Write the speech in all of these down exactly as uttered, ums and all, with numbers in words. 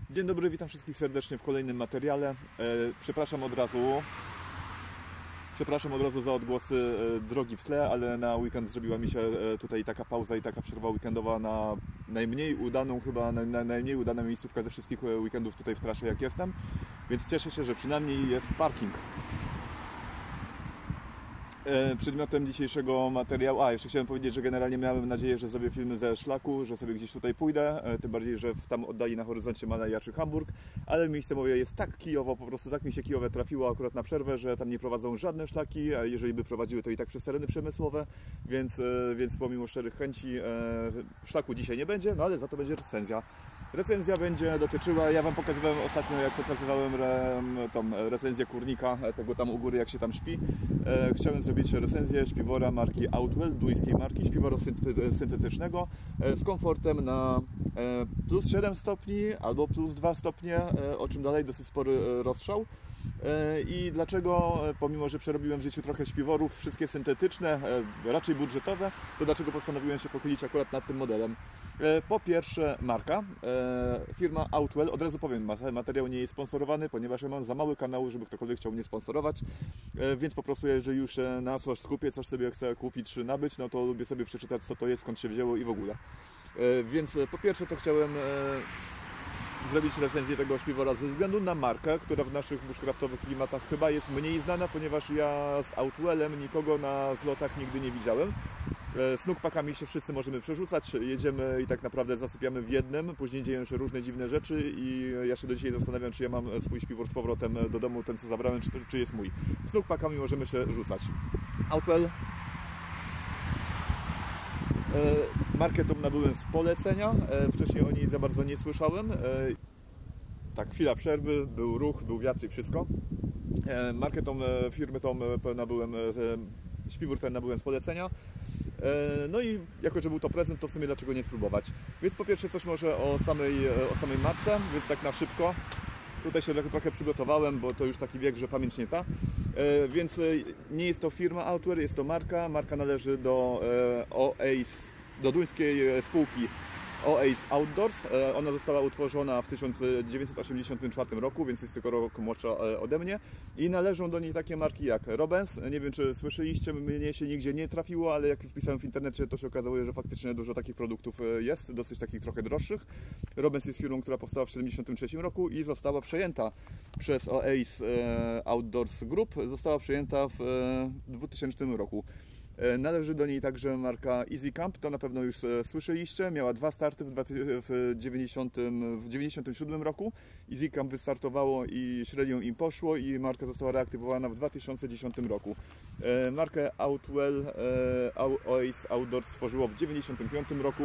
Dzień dobry, witam wszystkich serdecznie w kolejnym materiale. Przepraszam od razu Przepraszam od razu za odgłosy drogi w tle, ale na weekend zrobiła mi się tutaj taka pauza i taka przerwa weekendowa na najmniej udaną, chyba na, na najmniej udana miejscówka ze wszystkich weekendów tutaj w trasie, jak jestem. Więc cieszę się, że przynajmniej jest parking. Przedmiotem dzisiejszego materiału, a jeszcze chciałem powiedzieć, że generalnie miałem nadzieję, że zrobię filmy ze szlaku, że sobie gdzieś tutaj pójdę, tym bardziej, że tam oddali na horyzoncie Maleja czy Hamburg, ale miejsce moje jest tak kijowo, po prostu tak mi się kijowe trafiło akurat na przerwę, że tam nie prowadzą żadne szlaki, a jeżeli by prowadziły, to i tak przez tereny przemysłowe, więc, więc pomimo szczerych chęci szlaku dzisiaj nie będzie, no ale za to będzie recenzja. Recenzja będzie dotyczyła, ja Wam pokazywałem ostatnio, jak pokazywałem re, tą recenzję kurnika, tego tam u góry, jak się tam śpi. E, chciałem zrobić recenzję śpiwora marki Outwell, duńskiej marki, śpiwora syntetycznego e, z komfortem na e, plus siedem stopni albo plus dwa stopnie, e, o czym dalej dosyć spory rozstrzał. E, I dlaczego, pomimo że przerobiłem w życiu trochę śpiworów, wszystkie syntetyczne, e, raczej budżetowe, to dlaczego postanowiłem się pochylić akurat nad tym modelem? Po pierwsze marka, firma Outwell, od razu powiem, materiał nie jest sponsorowany, ponieważ ja mam za mały kanał, żeby ktokolwiek chciał mnie sponsorować, więc po prostu jeżeli już na coś skupię, coś sobie chcę kupić czy nabyć, no to lubię sobie przeczytać, co to jest, skąd się wzięło i w ogóle. Więc po pierwsze to chciałem zrobić recenzję tego śpiwora ze względu na markę, która w naszych bushcraftowych klimatach chyba jest mniej znana, ponieważ ja z Outwellem nikogo na zlotach nigdy nie widziałem. Snookpackami się wszyscy możemy przerzucać, jedziemy i tak naprawdę zasypiamy w jednym, później dzieją się różne dziwne rzeczy i ja się do dzisiaj zastanawiam, czy ja mam swój śpiwór z powrotem do domu, ten co zabrałem, czy, czy jest mój. Snookpackami możemy się rzucać. Outwell. Markę tą nabyłem z polecenia, wcześniej o niej za bardzo nie słyszałem. Tak, chwila przerwy, był ruch, był wiatr i wszystko. Markę tą, firmę tą nabyłem, śpiwór ten nabyłem z polecenia. No i jako, że był to prezent, to w sumie dlaczego nie spróbować. Więc po pierwsze coś może o samej, o samej marce, więc tak na szybko. Tutaj się trochę przygotowałem, bo to już taki wiek, że pamięć nie ta. Więc nie jest to firma Outwell, jest to marka. Marka należy do Oace, do duńskiej spółki Oace Outdoors. Ona została utworzona w tysiąc dziewięćset osiemdziesiątym czwartym roku, więc jest tylko rok młodsza ode mnie. I należą do niej takie marki jak Robens. Nie wiem, czy słyszeliście, mnie się nigdzie nie trafiło, ale jak wpisałem w internecie, to się okazało, że faktycznie dużo takich produktów jest, dosyć takich trochę droższych. Robens jest firmą, która powstała w tysiąc dziewięćset siedemdziesiątym trzecim roku i została przejęta przez Oace Outdoors Group. Została przejęta w dwutysięcznym roku. Należy do niej także marka Easy Camp, to na pewno już słyszeliście. Miała dwa starty w dziewięćdziesiątym siódmym roku. Easy Camp wystartowało i średnio im poszło i marka została reaktywowana w dwa tysiące dziesiątym roku. Markę Outwell Oace Outdoors stworzyło w dziewięćdziesiątym piątym roku.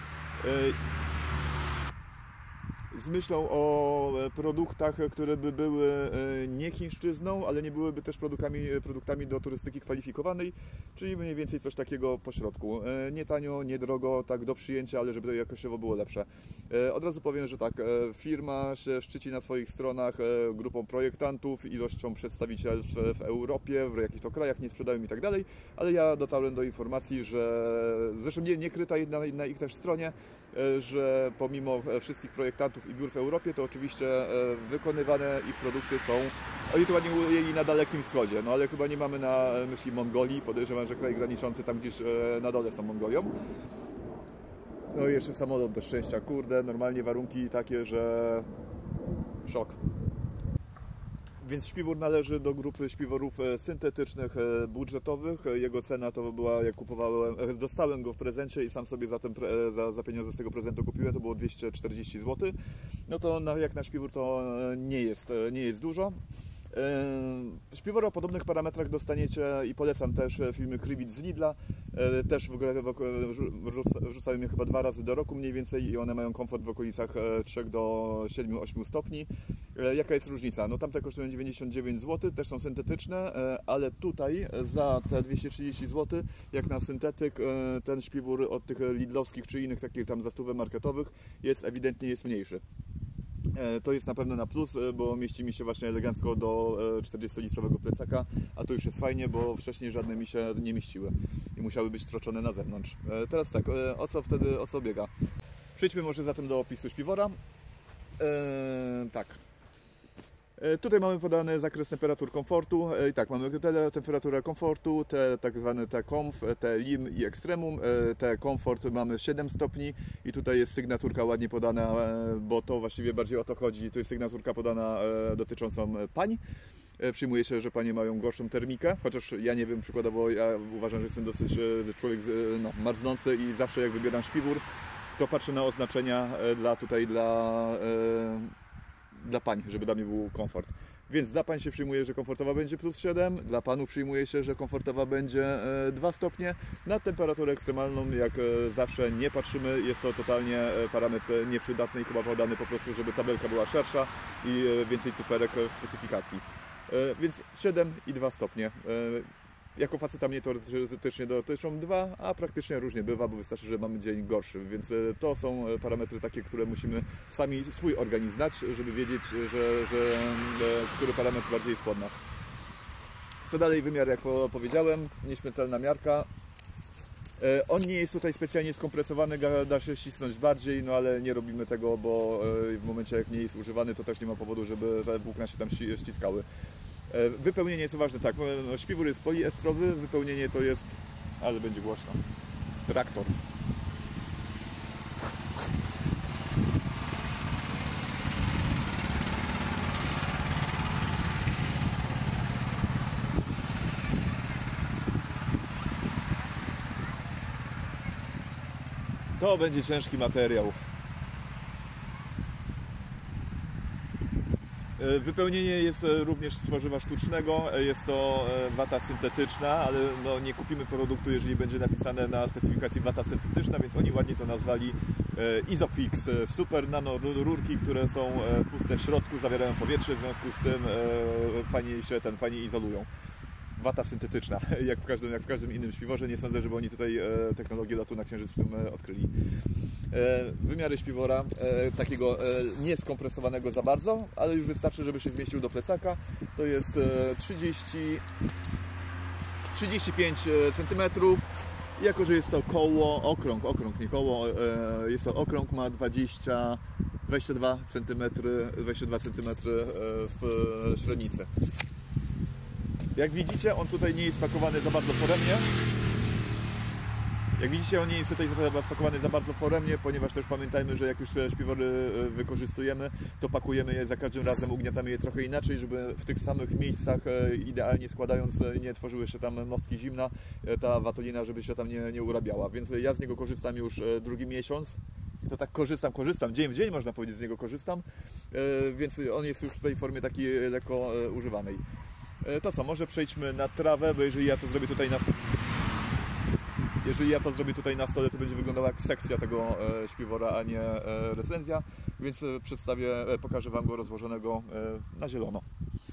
Z myślą o produktach, które by były nie chińszczyzną, ale nie byłyby też produktami, produktami do turystyki kwalifikowanej, czyli mniej więcej coś takiego pośrodku. Nie tanio, nie drogo, tak do przyjęcia, ale żeby to jakościowo było lepsze. Od razu powiem, że tak, firma się szczyci na swoich stronach grupą projektantów, ilością przedstawicielstw w Europie, w jakichś to krajach, nie sprzedają i tak dalej, ale ja dotarłem do informacji, że zresztą nie, nie kryta na, na ich też stronie, że pomimo wszystkich projektantów i biur w Europie, to oczywiście wykonywane ich produkty są, oni to ładnie ujęli, na Dalekim Wschodzie, no ale chyba nie mamy na myśli Mongolii, podejrzewam, że kraj graniczący tam gdzieś na dole są Mongolią. No i jeszcze samolot do szczęścia, kurde, normalnie warunki takie, że szok. Więc śpiwór należy do grupy śpiworów syntetycznych, budżetowych. Jego cena to była, jak kupowałem, dostałem go w prezencie i sam sobie za, ten, za, za pieniądze z tego prezentu kupiłem, to było dwieście czterdzieści złotych. No to na, jak na śpiwór to nie jest, nie jest dużo. Śpiwory o podobnych parametrach dostaniecie i polecam też filmy Krivic z Lidla. Też w ogóle wrzucają je chyba dwa razy do roku mniej więcej i one mają komfort w okolicach trzech do siedmiu ośmiu stopni. Jaka jest różnica? No tamte kosztują dziewięćdziesiąt dziewięć złotych, też są syntetyczne, ale tutaj za te dwieście trzydzieści złotych, jak na syntetyk, ten śpiwór od tych lidlowskich czy innych takich tam za stówę marketowych jest ewidentnie jest mniejszy. To jest na pewno na plus, bo mieści mi się właśnie elegancko do czterdziestolitrowego plecaka, a to już jest fajnie, bo wcześniej żadne mi się nie mieściły i musiały być stroczone na zewnątrz. Teraz tak, o co wtedy, o co biega? Przejdźmy może zatem do opisu śpiwora. e, tak. Tutaj mamy podany zakres temperatur komfortu. I tak, mamy tę temperaturę komfortu, te tak zwane te komf, te lim i ekstremum. Te komfort mamy siedem stopni i tutaj jest sygnaturka ładnie podana, bo to właściwie bardziej o to chodzi. To jest sygnaturka podana dotyczącą pań. Przyjmuje się, że panie mają gorszą termikę, chociaż ja nie wiem, przykładowo ja uważam, że jestem dosyć człowiek no, marznący i zawsze jak wybieram śpiwór, to patrzę na oznaczenia dla tutaj dla dla pań, żeby dla mnie był komfort. Więc dla pań się przyjmuje, że komfortowa będzie plus siedem, dla panów przyjmuje się, że komfortowa będzie dwa stopnie. Na temperaturę ekstremalną, jak zawsze, nie patrzymy, jest to totalnie parametr nieprzydatny i chyba podany po prostu, żeby tabelka była szersza i więcej cyferek w specyfikacji. Więc siedem i dwa stopnie. Jako faceta mnie teoretycznie dotyczą dwa, a praktycznie różnie bywa, bo wystarczy, że mamy dzień gorszy, więc to są parametry takie, które musimy sami swój organizm znać, żeby wiedzieć, że, że który parametr bardziej jest pod nas. Co dalej? Wymiar, jak powiedziałem, nieśmiertelna miarka. On nie jest tutaj specjalnie skompresowany, da się ścisnąć bardziej, no ale nie robimy tego, bo w momencie jak nie jest używany, to też nie ma powodu, żeby te włókna się tam ściskały. Wypełnienie, co ważne, tak, no, śpiwór jest poliestrowy, wypełnienie to jest, ale będzie głośno, traktor. To będzie ciężki materiał. Wypełnienie jest również z tworzywa sztucznego, jest to wata syntetyczna, ale no nie kupimy produktu, jeżeli będzie napisane na specyfikacji wata syntetyczna, więc oni ładnie to nazwali Isofix, super nano rurki, które są puste w środku, zawierają powietrze, w związku z tym fajnie się ten fajnie izolują. Wata syntetyczna, jak w każdym, jak w każdym innym śpiworze. Nie sądzę, żeby oni tutaj technologię lotu na Księżyc w tym odkryli. Wymiary śpiwora, takiego nieskompresowanego za bardzo, ale już wystarczy, żeby się zmieścił do plecaka. To jest trzydzieści, trzydzieści pięć centymetrów. Jako że jest to koło, okrąg, okrąg, nie koło, jest to okrąg, ma dwadzieścia, dwadzieścia dwa centymetry, dwadzieścia dwa centymetry w średnicy. Jak widzicie, on tutaj nie jest spakowany za bardzo foremnie. Jak widzicie, on nie jest tutaj spakowany za bardzo foremnie, ponieważ też pamiętajmy, że jak już śpiwory wykorzystujemy, to pakujemy je za każdym razem, ugniatamy je trochę inaczej, żeby w tych samych miejscach, idealnie składając, nie tworzyły się tam mostki zimna, ta watolina, żeby się tam nie, nie urabiała. Więc ja z niego korzystam już drugi miesiąc. To tak korzystam, korzystam, dzień w dzień można powiedzieć z niego korzystam, więc on jest już w tej formie takiej lekko używanej. To co, może przejdźmy na trawę, bo jeżeli ja to zrobię tutaj na jeżeli ja to zrobię tutaj na stole, to będzie wyglądało jak sekcja tego śpiwora, a nie recenzja, więc przedstawię, pokażę Wam go rozłożonego na zielono.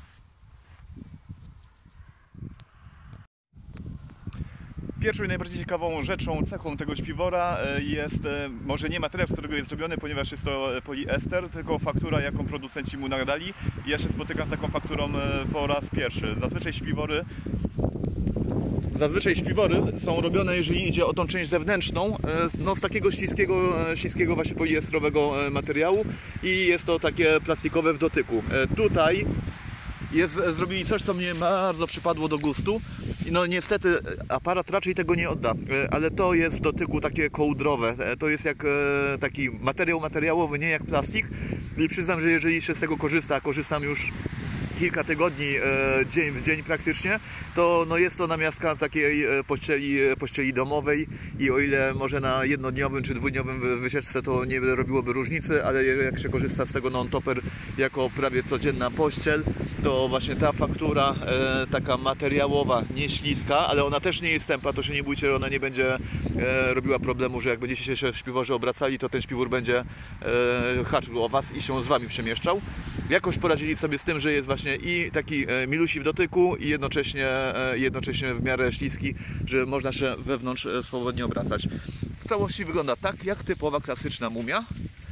Pierwszą i najbardziej ciekawą rzeczą, cechą tego śpiwora jest może nie materiał, z którego jest zrobiony, ponieważ jest to poliester, tylko faktura, jaką producenci mu nadali. I ja się spotykam z taką fakturą po raz pierwszy. Zazwyczaj śpiwory Zazwyczaj śpiwory są robione, jeżeli idzie o tą część zewnętrzną, no z takiego śliskiego, śliskiego właśnie poliestrowego materiału i jest to takie plastikowe w dotyku. Tutaj jest, zrobili coś, co mnie bardzo przypadło do gustu. No niestety aparat raczej tego nie odda, ale to jest w dotyku takie kołdrowe. To jest jak taki materiał materiałowy, nie jak plastik. I przyznam, że jeżeli się z tego korzysta, korzystam już kilka tygodni, dzień w dzień praktycznie, to no jest to namiastka takiej pościeli, pościeli domowej i o ile może na jednodniowym czy dwudniowym wycieczce to nie robiłoby różnicy, ale jak się korzysta z tego non-topper jako prawie codzienna pościel, to właśnie ta faktura taka materiałowa, nie śliska, ale ona też nie jest tępa, to się nie bójcie, ona nie będzie robiła problemu, że jak będziecie się w śpiworze obracali, to ten śpiwór będzie haczył o Was i się z Wami przemieszczał. Jakoś poradzili sobie z tym, że jest właśnie i taki milusi w dotyku i jednocześnie, jednocześnie w miarę śliski, że można się wewnątrz swobodnie obracać. W całości wygląda tak, jak typowa klasyczna mumia.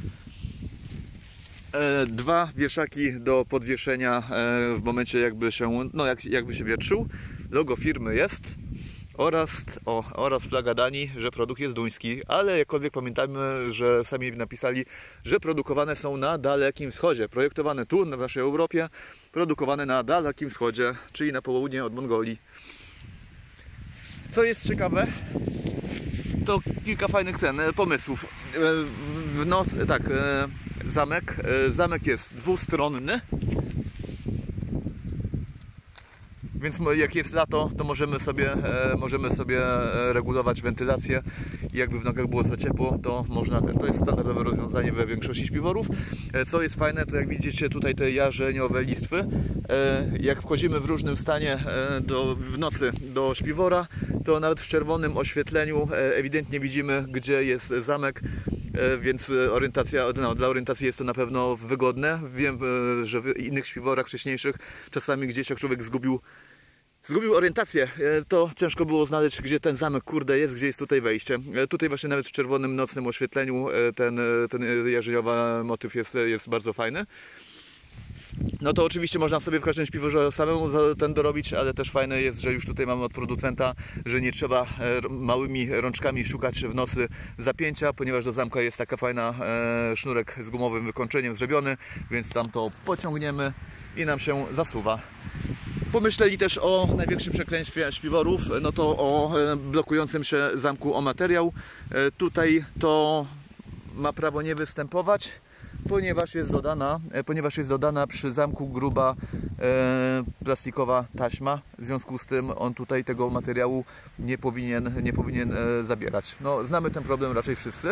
Dwa wieszaki do podwieszenia w momencie jakby się, no jak, jakby się wietrzył. Logo firmy jest. Oraz, o, oraz flaga Danii, że produkt jest duński, ale jakkolwiek pamiętamy, że sami napisali, że produkowane są na Dalekim Wschodzie. Projektowane tu, w naszej Europie, produkowane na Dalekim Wschodzie, czyli na południe od Mongolii. Co jest ciekawe, to kilka fajnych cen, pomysłów. W nos, tak, zamek. Zamek jest dwustronny. Więc jak jest lato, to możemy sobie, możemy sobie regulować wentylację. I jakby w nogach było za ciepło, to można ten. To jest standardowe rozwiązanie we większości śpiworów. Co jest fajne, to jak widzicie tutaj te jarzeniowe listwy. Jak wchodzimy w różnym stanie do, w nocy do śpiwora, to nawet w czerwonym oświetleniu ewidentnie widzimy, gdzie jest zamek. Więc orientacja, no, dla orientacji jest to na pewno wygodne. Wiem, że w innych śpiworach wcześniejszych czasami gdzieś jak człowiek zgubił Zgubił orientację, to ciężko było znaleźć, gdzie ten zamek kurde jest, gdzie jest tutaj wejście. Tutaj właśnie nawet w czerwonym nocnym oświetleniu ten, ten jarzeniowy motyw jest, jest bardzo fajny. No to oczywiście można sobie w każdym śpiworze samemu ten dorobić, ale też fajne jest, że już tutaj mamy od producenta, że nie trzeba małymi rączkami szukać w nocy zapięcia, ponieważ do zamka jest taka fajna sznurek z gumowym wykończeniem zrobiony, więc tam to pociągniemy i nam się zasuwa. Pomyśleli też o największym przekleństwie śpiworów, no to o blokującym się zamku o materiał. Tutaj to ma prawo nie występować, ponieważ jest dodana, ponieważ jest dodana przy zamku gruba e, plastikowa taśma. W związku z tym on tutaj tego materiału nie powinien, nie powinien e, zabierać. No, znamy ten problem raczej wszyscy.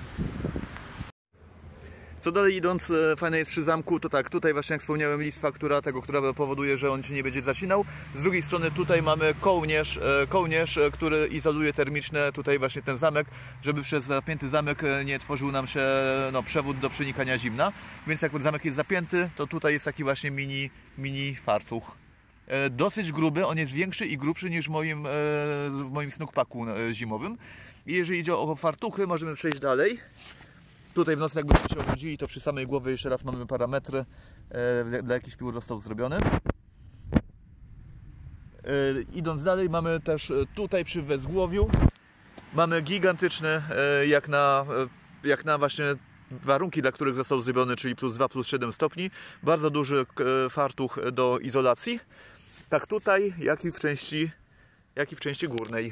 Co dalej idąc, fajne jest przy zamku, to tak, tutaj właśnie jak wspomniałem listwa, która, tego, która powoduje, że on się nie będzie zacinał. Z drugiej strony tutaj mamy kołnierz, kołnierz, który izoluje termicznie tutaj właśnie ten zamek, żeby przez zapięty zamek nie tworzył nam się no, przewód do przenikania zimna. Więc jak zamek jest zapięty, to tutaj jest taki właśnie mini, mini fartuch. Dosyć gruby, on jest większy i grubszy niż w moim, w moim snookpacku zimowym. I jeżeli idzie o fartuchy, możemy przejść dalej. Tutaj w nocy jakbyście się obudzili, to przy samej głowie jeszcze raz mamy parametry, e, dla jakich śpiwór został zrobiony. E, idąc dalej, mamy też tutaj przy wezgłowiu, mamy gigantyczny, e, jak, na, e, jak na właśnie warunki, dla których został zrobiony, czyli plus dwa, plus siedem stopni, bardzo duży e, fartuch do izolacji, tak tutaj, jak i w części, jak i w części górnej.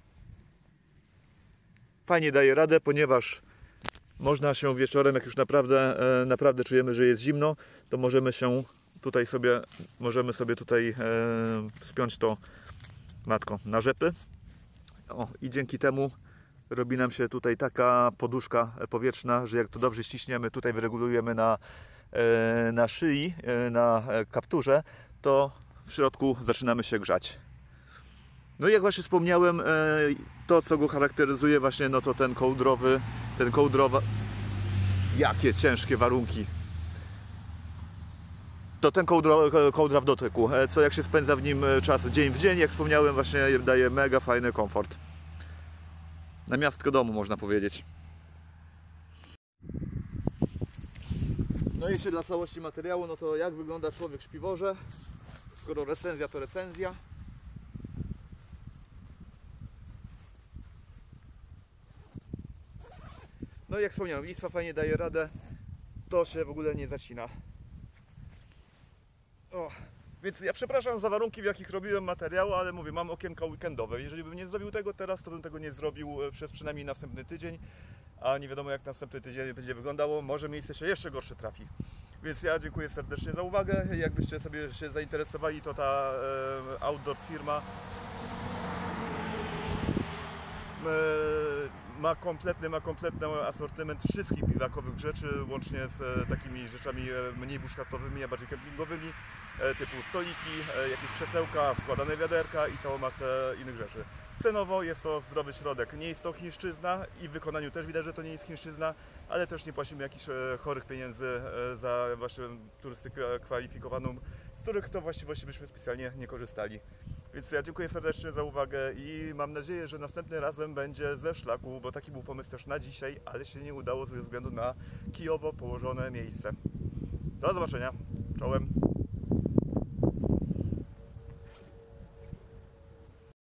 Fajnie daje radę, ponieważ można się wieczorem, jak już naprawdę, naprawdę czujemy, że jest zimno, to możemy się tutaj sobie, możemy sobie tutaj e, spiąć to, matko, na rzepy. O, i dzięki temu robi nam się tutaj taka poduszka powietrzna, że jak to dobrze ściśniemy, tutaj wyregulujemy na, e, na szyi, e, na kapturze, to w środku zaczynamy się grzać. No i jak właśnie wspomniałem, e, to co go charakteryzuje właśnie, no to ten kołdrowy, ten kołdrowa... Jakie ciężkie warunki! To ten kołdra, kołdra w dotyku, co jak się spędza w nim czas dzień w dzień, jak wspomniałem, właśnie daje mega fajny komfort. Na miastko domu, można powiedzieć. No i jeszcze dla całości materiału, no to jak wygląda człowiek w śpiworze? Skoro recenzja to recenzja. No i jak wspomniałem, listwa fajnie daje radę, to się w ogóle nie zacina. O, więc ja przepraszam za warunki, w jakich robiłem materiał, ale mówię, mam okienko weekendowe. Jeżeli bym nie zrobił tego teraz, to bym tego nie zrobił przez przynajmniej następny tydzień, a nie wiadomo jak następny tydzień będzie wyglądało, może miejsce się jeszcze gorsze trafi. Więc ja dziękuję serdecznie za uwagę. Jakbyście sobie się zainteresowali, to ta e, Outdoors firma e, ma kompletny, ma kompletny asortyment wszystkich biwakowych rzeczy, łącznie z takimi rzeczami mniej bushcraftowymi, a bardziej kempingowymi, typu stoliki, jakieś krzesełka, składane wiaderka i całą masę innych rzeczy. Cenowo jest to zdrowy środek. Nie jest to chińszczyzna i w wykonaniu też widać, że to nie jest chińszczyzna, ale też nie płacimy jakichś chorych pieniędzy za właśnie turystykę kwalifikowaną, z których to właściwości byśmy specjalnie nie korzystali. Więc ja dziękuję serdecznie za uwagę i mam nadzieję, że następnym razem będzie ze szlaku, bo taki był pomysł też na dzisiaj, ale się nie udało ze względu na kijowo położone miejsce. Do zobaczenia. Czołem.